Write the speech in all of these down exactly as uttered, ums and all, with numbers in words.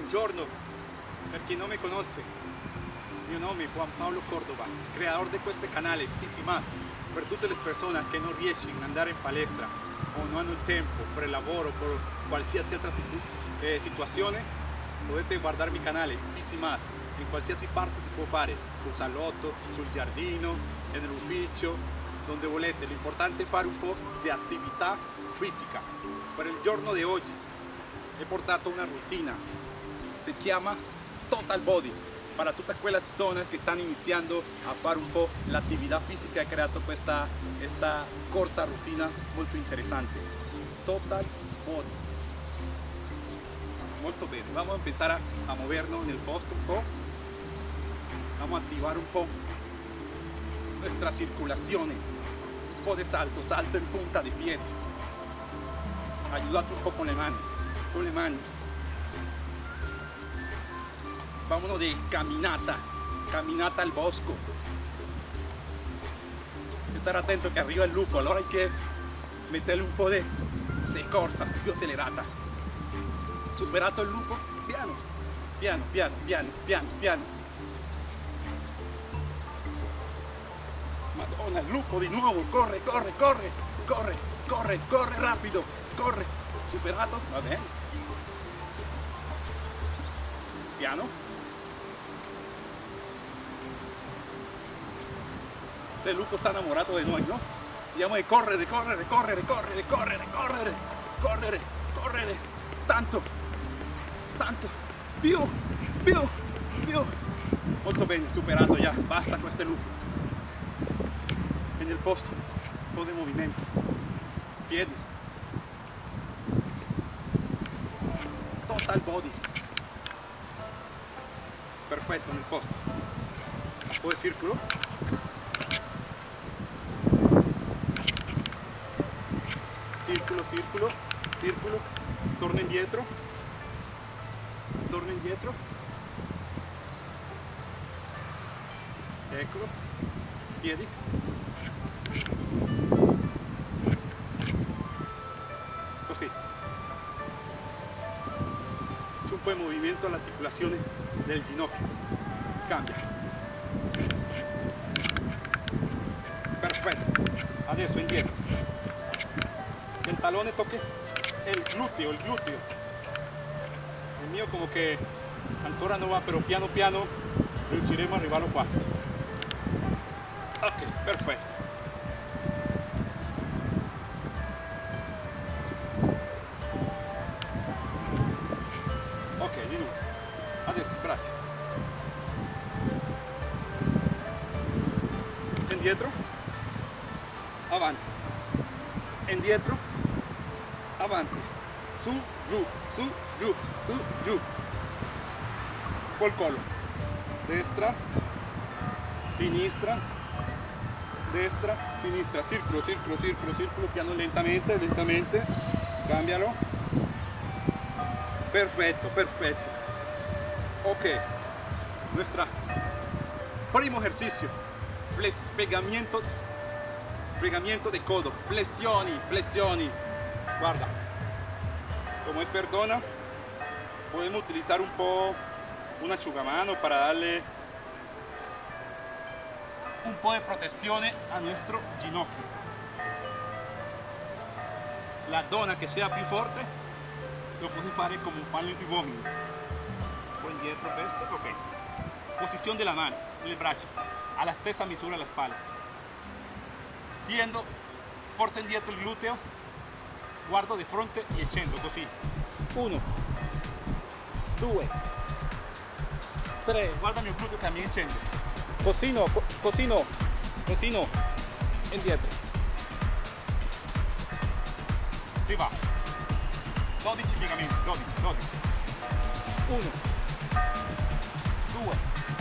Buongiorno, per chi non mi conosce, mio nome è Juan Pablo Cordova, creador de questo canale Fisimat, per tutte le persone che non riescono ad andare in palestra o non hanno il tempo per il lavoro, per qualsiasi altra situ eh, situazione, potete guardare il canale Fisimat, in qualsiasi parte si può fare, sul salotto, sul giardino, nell'ufficio, donde volete. L'importante è fare un po' di attività fisica. Per il giorno di oggi he portato una rutina, si chiama Total Body, para tutte quelle donne che stanno iniziando a fare un po' l'attività fisica. He creato questa, questa corta rutina molto interessante, Total Body. Molto bene, vamos a empezar a, a movernos en el posto un po', vamos a activar un po' nuestra circulación, un po' de salto, salto en punta de pies, ayúdate un po' con le mani, con le mani. Vámonos de caminata, caminata al bosco. Estar atento que arriba el lupo, allora hay que meterle un po' de, de corsa più accelerata. Superato il lupo, piano, piano, piano, piano, piano, piano. Madonna, il lupo di nuovo, corre, corre, corre, corre, corre, corre rapido, corre. Superato, va bene. Piano. Se il lupo sta innamorato di noi, no? Andiamo a correre, correre, correre, correre, correre, correre, correre, correre, tanto, tanto, più, più, più. Molto bene, superato già, basta questo lupo. E nel posto, un po' di movimento, piedi, total body. Perfetto nel posto. Un po' di circolo. Circolo, circolo, circolo, torna indietro, torna indietro, eccolo, piedi, così, c'è un po' di movimento all'articolazione del ginocchio, cambia, perfetto, adesso indietro. El talón toque el glúteo, el glúteo. El mío como que ancora no va, pero piano piano riusciremo a arrivarlo qua. Ok, perfetto. Ok, di nuovo. Adesso braccia. Indietro. Avanti. Indietro. Avanti, su, giù, su, giù, su, giù, col collo, destra, sinistra, destra, sinistra, circolo, circolo, circolo, circolo, piano, lentamente, lentamente, cambialo, perfetto, perfetto, ok, nuestro primo ejercicio, flex, pegamiento, pegamiento de codo, flexioni, flexioni. Guarda, como él perdona, podemos utilizar un po' un asciugamano para darle un po' de protección a nuestro ginocchio. La donna che sia più forte lo puede fare come un palo di uomini. Poi indietro questo, ok. Posición de la mano, le braccia, a la stessa misura la spalla. Tiendo, porta indietro il gluteo. Guardo di fronte e scendo così. Uno, due, tre. Guarda il mio gluteo che mi scende. Così no, così no, così no. Indietro. Si va. dodici piegamenti, dodici, dodici. Uno, due,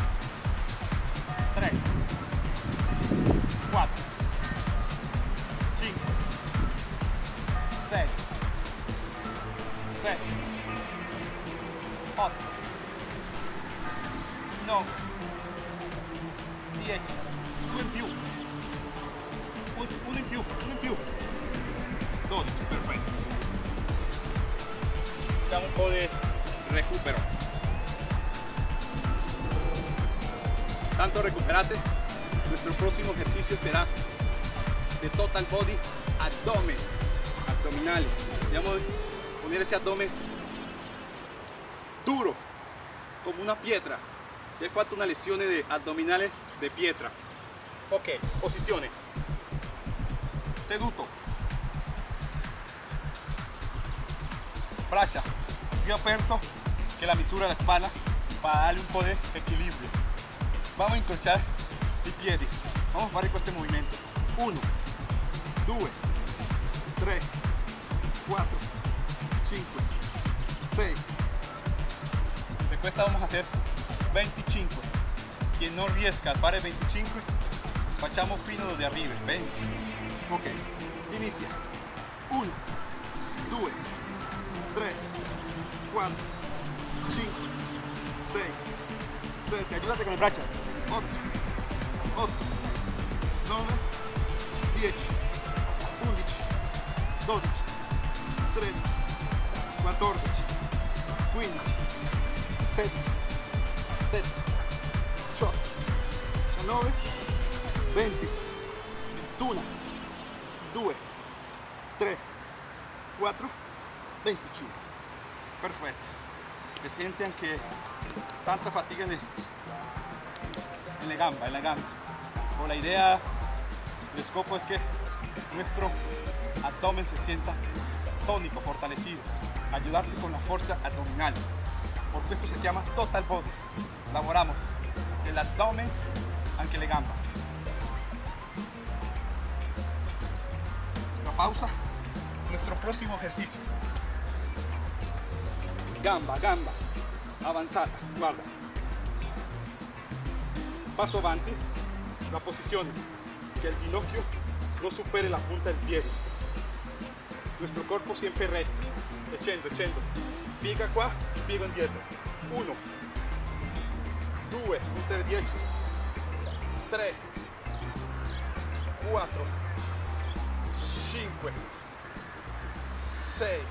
tre, quattro, cinque. sei, sette, otto, nove, dieci, due in più, uno in più, uno in più, dodici, perfetto. Facciamo un po' di recupero. Tanto recuperate. Nuestro próximo ejercicio será de total body abdomen, abdominales. Vamos a poner ese abdomen duro, como una pietra. Ya hai fatto una lesione de addominale de pietra. Ok, posizione. Seduto. Braccia più aperto che la misura della spalla para darle un po' de equilibrio. Vamos a incrociar i piedi. Vamos a fare questo movimento. uno, due, tre, quattro, cinque, sei. De questa vamos a hacer veinticinque. Quien no riesca a fare veinticinque, facciamo fino de arriba. venti. Ok, inizia. uno, due, tre, quattro, cinque, sei, sette. Aiutate con le braccia. otto, otto, nove, dieci, undici, dodici, tredici, quattordici, quindici, sedici, diciassette, diciotto, diciannove, venti, ventuno, due, tre, quattro, venticinque. Perfetto. Se siente anche tanta fatica en, en la gamba, en la gamba. O la idea, el scopo es que nuestro abdomen se sienta tónico, fortalecido. Ayudarte con la fuerza abdominal. Por esto se llama total body. Lavoramos el abdomen, anche le gamba. La pausa. Nuestro próximo ejercicio. Gamba, gamba, avanzata, guarda. Paso avanti, la posizione que el ginocchio no supere la punta del pie. Nuestro cuerpo siempre recto, echando, echando. Piega qua, piego indietro. uno, due, punta dieci, tre, quattro, cinque, sei,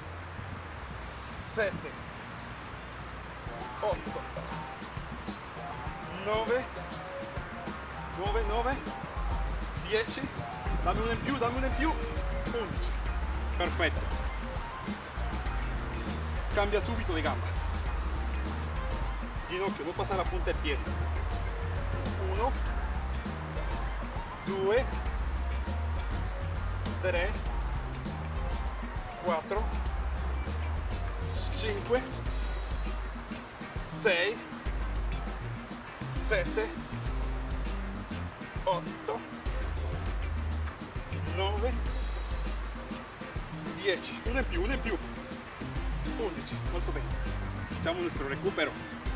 sette, otto, nove, nove, nove, dieci, dammi uno in più, dammi uno in più, undici. Perfetto. Cambia subito di gamba. Ginocchio, non passa la punta del piede. uno, due, tre, quattro, cinque, sei, sette, otto, nove, dieci, uno in più, uno in più, undici, molto bene. Facciamo il nostro recupero.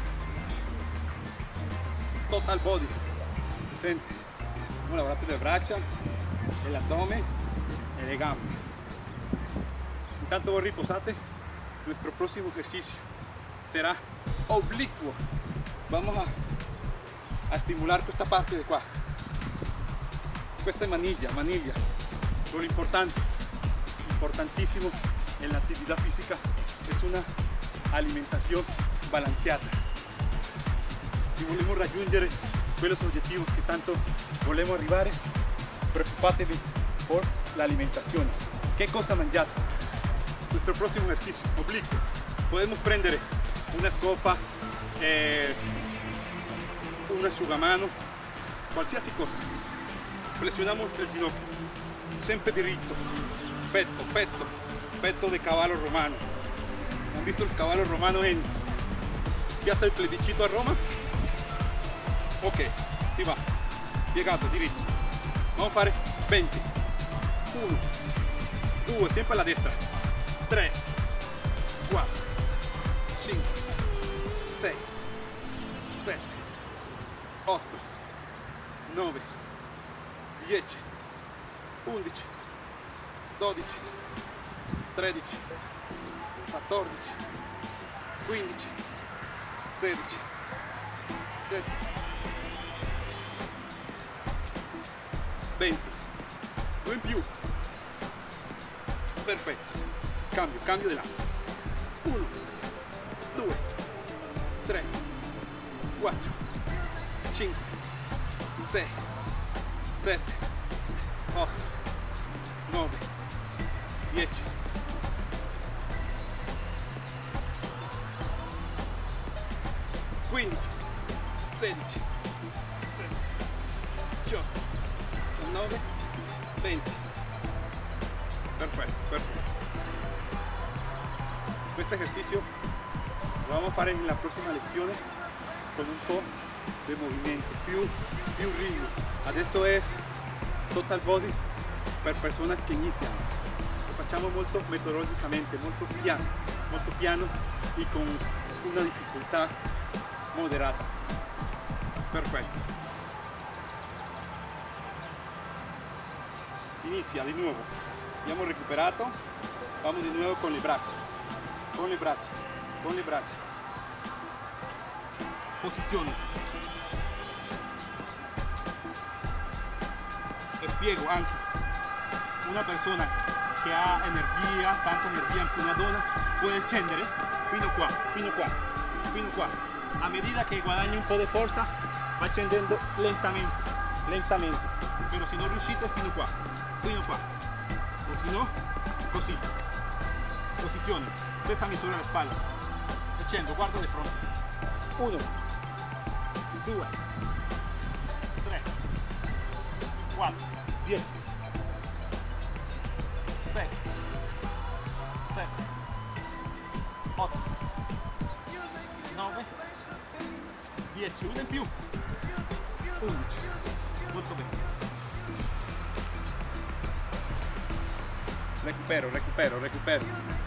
Total body, si sente. Abbiamo lavorato le braccia, l'addome e le gambe. Intanto voi riposate, nuestro próximo ejercicio será oblicuo. Vamos a, a estimular esta parte de qua. Questa è maniglia, maniglia. Lo importante, importantísimo en la actividad física es una alimentación balanceada. Si volemos raggiungere quellos objetivos que tanto volemos arrivare, preoccupatevi por la alimentación. ¿Qué cosa mangiate? Nuestro próximo ejercicio, oblicuo. Podemos prendere una scopa, eh, un asciugamano, qualsiasi cosa. Flexionamos el ginocchio, sempre diritto, petto, petto, petto de caballo romano. ¿Han visto el caballo romano en Piazza del Plebiscito a Roma? Ok, si va, piegato, diritto. Vamos a fare venti. uno, due, sempre alla destra. tre, quattro, cinque, sei, sette, otto, nove, dieci, undici, dodici, tredici, quattordici, quindici, sedici, diciassette, venti, due in più. Perfetto. Cambio, cambio di lato. uno, due, tre, quattro, cinque, sei, sette, otto, nove, dieci, quindici, sedici, diciassette, diciotto, diciannove, venti. Perfetto, perfetto. Questo esercicio lo vamos a fare nella prossima lezione con un po' di movimento, più, più ritmo. Adesso è total body per persone che iniziano. Lo facciamo molto metodologicamente, molto piano, molto piano e con una difficoltà moderata. Perfetto. Inizia di nuovo. Abbiamo recuperato. Vamos di nuovo con le braccia. Con le braccia. Con le braccia. Posizione. E spiego anche. Una persona che ha energia, tanta energia, anche una donna, può scendere fino qua, fino qua, fino qua. A medida che guadagni un po' di forza, va scendendo lentamente, lentamente. Però se non riuscite fino qua, fino qua. O se no, così. Posizione, stessa misura alla spalla. Scendo, guarda di fronte. Uno, due, tre, quattro, dieci, sei, sette, otto, nove, dieci, uno in più, undici, molto bene. Recupero, recupero, recupero.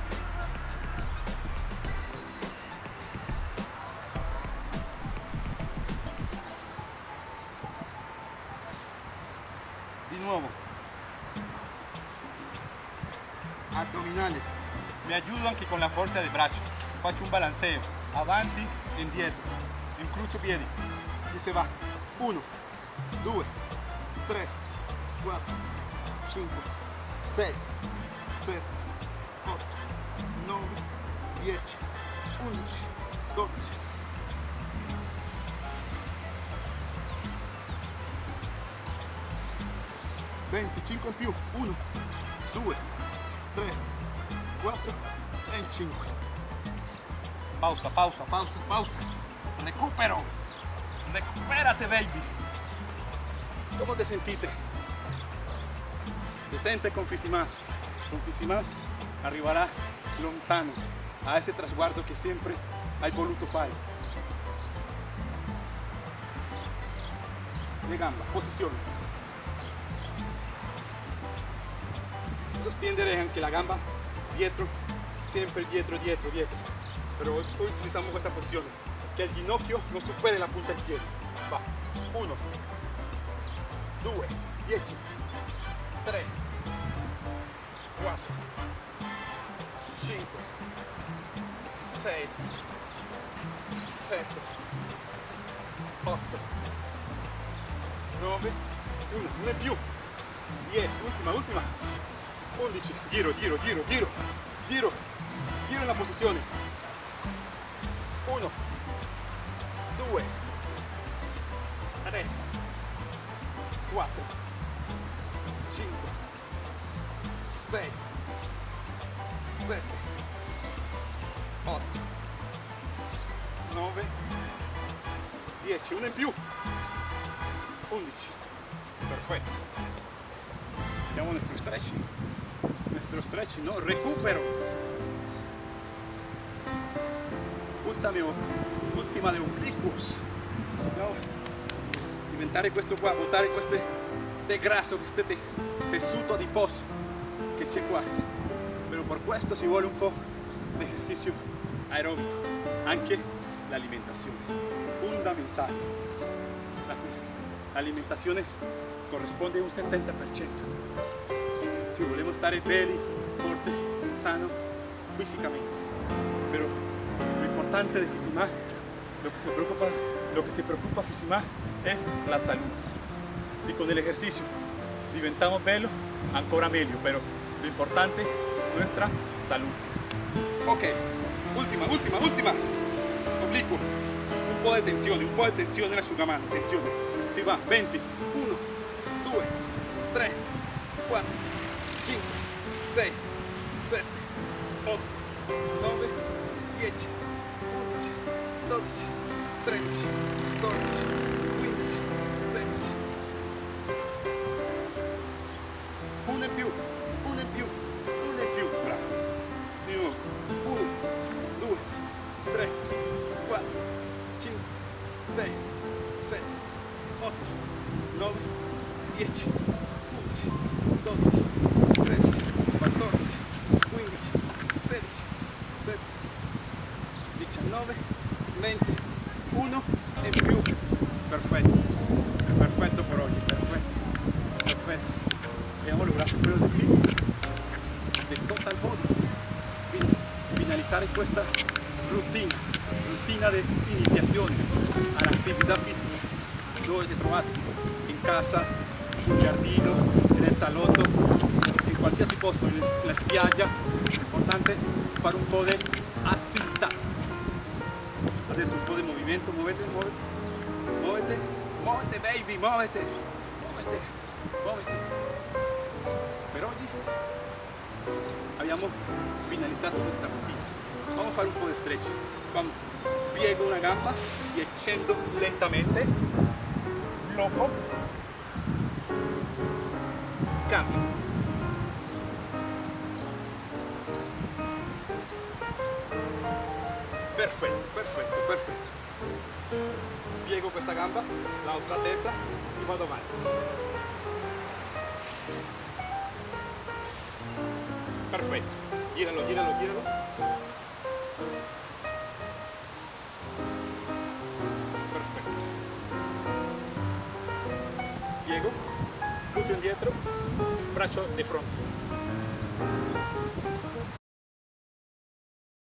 Di nuovo. Addominali. Mi aiuto anche con la forza del braccio. Faccio un balanceo. Avanti e indietro. Incrocio piedi. E se va. uno, due, tre, quattro, cinque, sei, sette, otto, nove, dieci, undici, dodici. venticinque in più, uno, due, tre, quattro e cinque. Pausa, pausa, pausa, pausa. Recupero. Recupérate, baby. ¿Cómo te sentiste? Se siente con Fisimas. Con Fisimas arribará lontano a ese trasguardo que siempre hai voluto fare. Le gamba, posizione. Sostiendere anche la gamba dietro, siempre dietro, dietro, dietro. Pero hoy, hoy utilizamos esta posición, que el ginocchio no supere la punta del piede. Va, uno, due, dieci, tre, quattro, cinque, sei, sette, otto, nove, uno, uno in più, dieci, ultima, ultima, undici, giro, giro, giro, giro, giro, giro nella posizione, uno, due, tre, quattro, cinque, sei, sette, otto, nove, dieci, uno in più, undici, perfetto. Abbiamo nuestro stretching, nuestro stretching, no, recupero. Ultima, ultima de oblicuos, no? Diventare questo qua, buttare questo te grasso, questo te, tessuto adiposo che c'è qua. Però per questo si vuole un po' di esercizio aerobico, anche l'alimentazione, fondamentale. L'alimentazione corrisponde a un settanta per cento. Si vogliamo stare belli, forti, sano físicamente. Pero lo importante de Fisimas, lo que se preocupa, lo que se preocupa Fisimas es la salud. Si con el ejercicio diventamos bellos, ancora meglio, pero lo importante es nuestra salud. Ok, última, última, última. Oblicuo. un po' di tensione, un po' di tensione nell'asciugamano, tensione. Si va, venti, uno, due, tre, quattro, cinque, sei, sette, otto, nove, dieci, undici, dodici, tredici, quattordici, quindici, sedici. Uno in più, uno in più, uno in più, bravo. Di nuovo, uno, due, tre, quattro, cinque, sei, sette, otto, nove, dieci, undici, dodici, tredici, quattordici, quindici, sedici, diciassette, diciannove, venti, uno e più. Perfetto, è perfetto per oggi, perfetto, perfetto. Abbiamo lograto quello del team, del total body. Quindi finalizzare questa routine, rutina di iniziazione all'attività fisica. Dove ti trovate? In casa, sul giardino, nel salotto, in qualsiasi posto, in la spiaggia. È importante fare un po' di attività. Adesso un po' di movimento, muovete, muovete, muovete, muovete baby, muovete, muovete, muovete. Per oggi abbiamo finalizzato questa routine. Vamos a fare un po' di stretching. Vamos. Piego una gamba y scendo lentamente. Loco. Cambio. Perfetto, perfetto, perfetto. Piego questa gamba, l'altra testa e vado avanti. Perfetto. Gíralo, gíralo, gíralo. Perfetto. Piego, gluteo indietro, braccio di fronte.